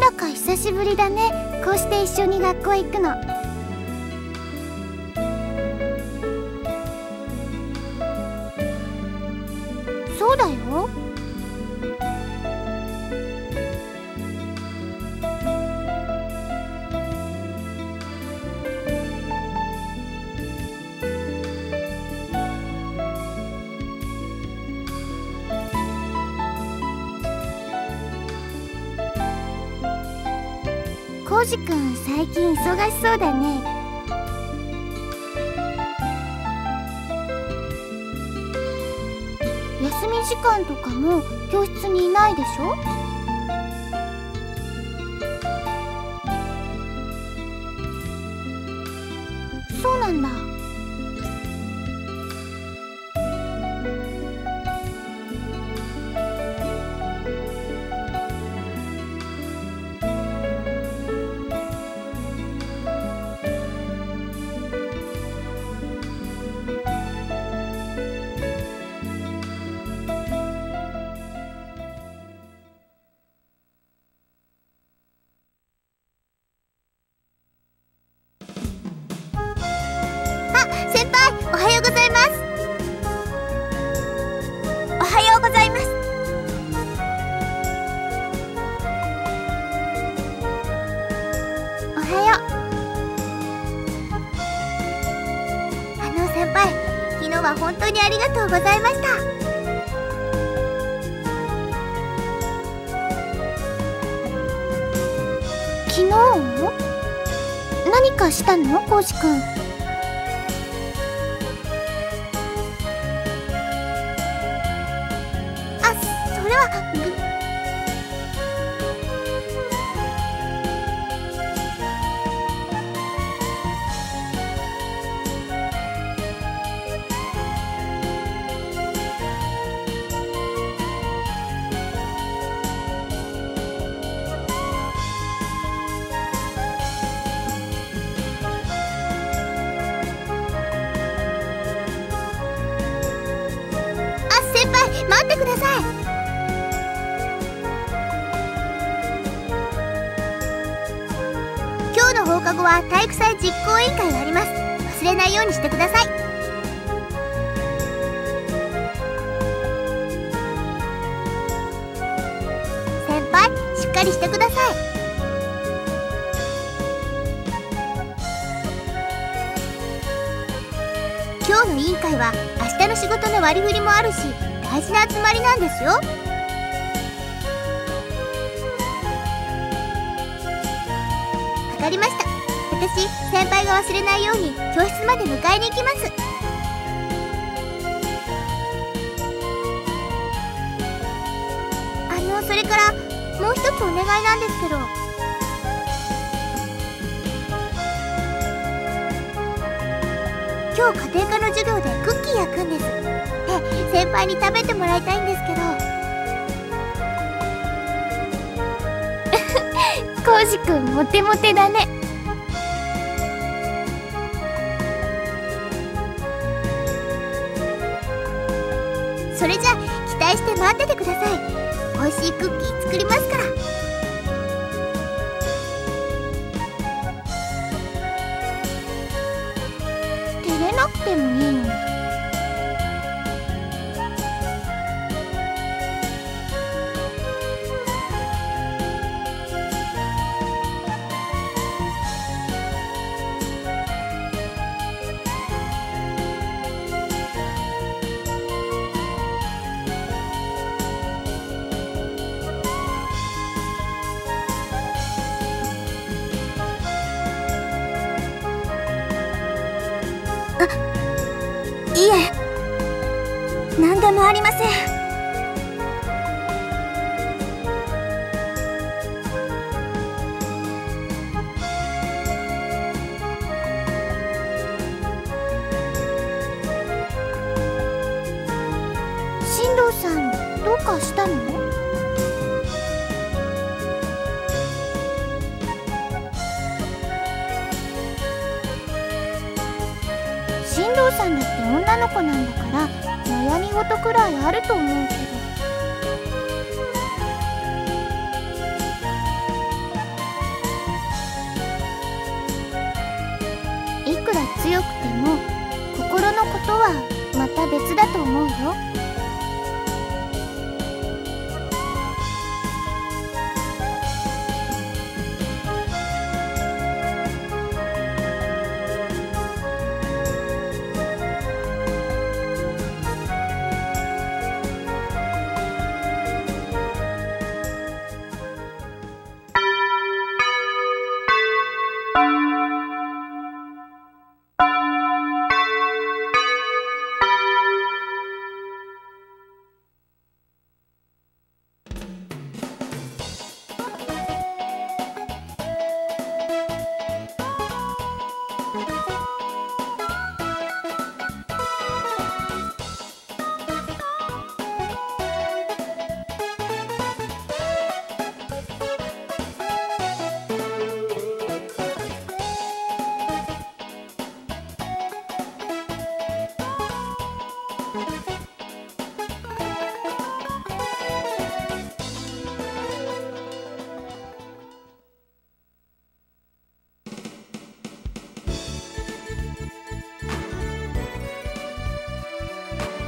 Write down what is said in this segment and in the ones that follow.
だか久しぶりだね、こうして一緒に学校行くの。そうだよ。コウジ君、最近忙しそうだね。休み時間とかも教室にいないでしょ？そうなんだ。先輩、おはようございます。おはようございます。おはよう。先輩、昨日は本当にありがとうございました。昨日？何かしたの、コウジ君？それは先輩、待ってください。今日の放課後は体育祭実行委員会があります。忘れないようにしてください。先輩、しっかりしてください。今日の委員会は明日の仕事の割り振りもあるし、大事な集まりなんですよ。わかりました。私、先輩が忘れないように教室まで迎えに行きます。それからもう一つお願いなんですけど。今日家庭科の授業でクッキー焼くんです。で、先輩に食べてもらいたいんですけど。コウジ君、モテモテだね。それじゃ期待して待っててください。美味しいクッキー作りますから。照れなくてもいいのに。いえ、何でもありません。進藤さん、どうかしたの？進藤さんだって女の子なんだから悩み事くらいあると思うけど。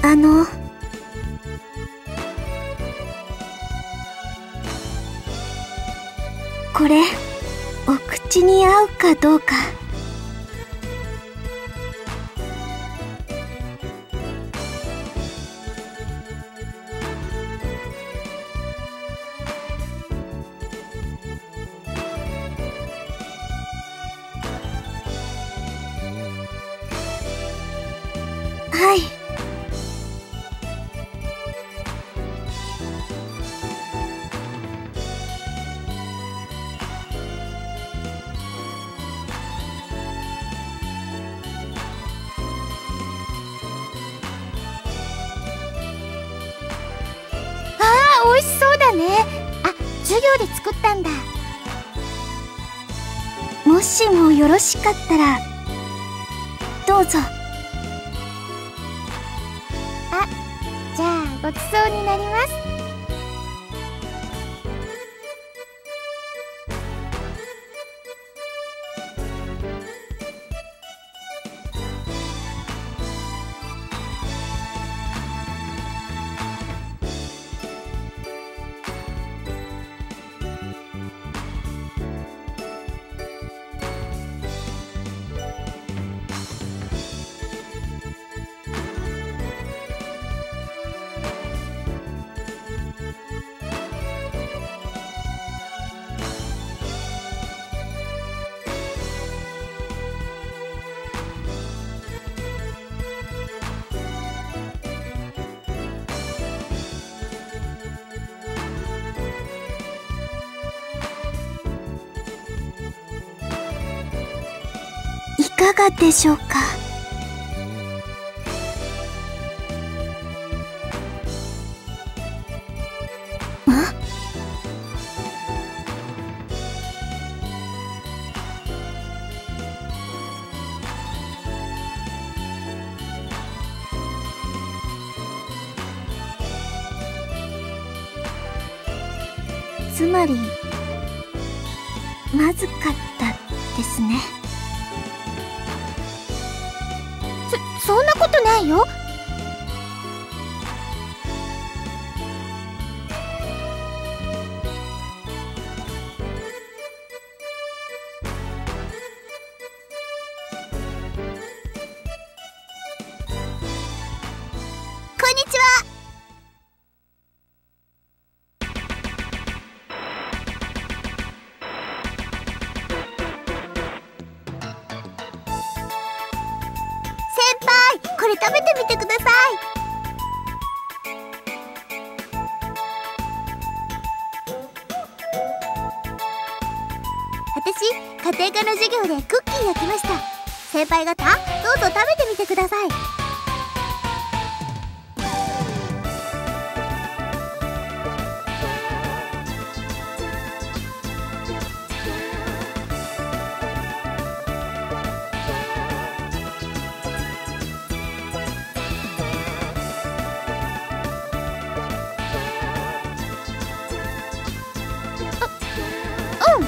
これお口に合うかどうか。はい。 美味しそうだね。あ、授業で作ったんだ。 もしもよろしかったらどうぞ。 あ、じゃあごちそうになります。 いかがでしょうか。つまりまずかったですね。 そんなことないよ。こんにちは。先輩、これ食べてみてください。私、家庭科の授業でクッキー焼きました。先輩方、どうぞ食べてみてください。うん。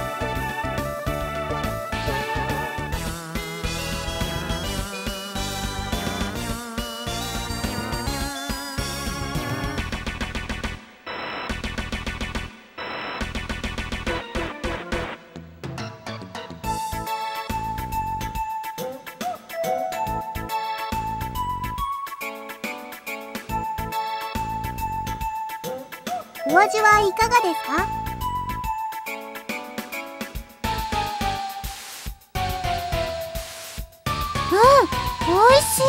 お味はいかがですか？美味し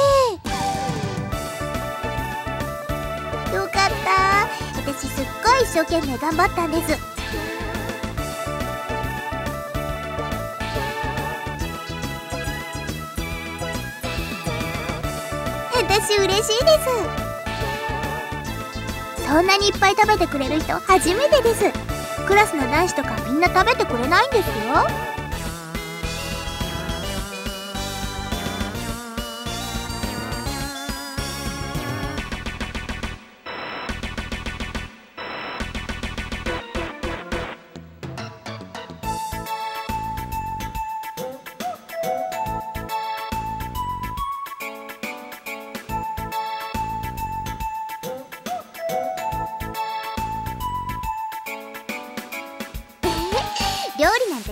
い。よかった。私すっごい一生懸命頑張ったんです。私嬉しいです。そんなにいっぱい食べてくれる人初めてです。クラスの男子とかみんな食べてくれないんですよ。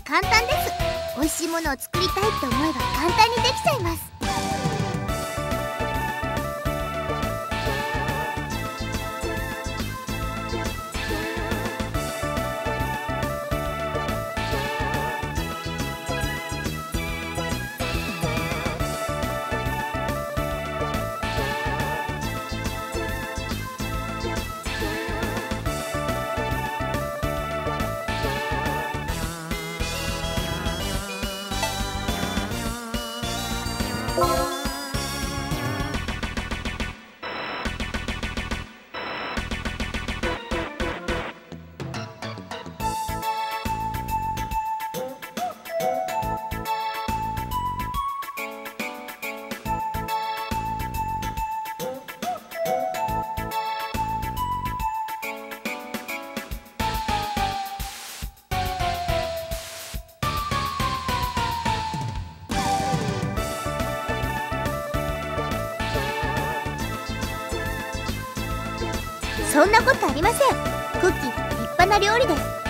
簡単です。美味しいものを作りたいって思えば簡単にできちゃいます。そんなことありません。クッキーだって立派な料理です。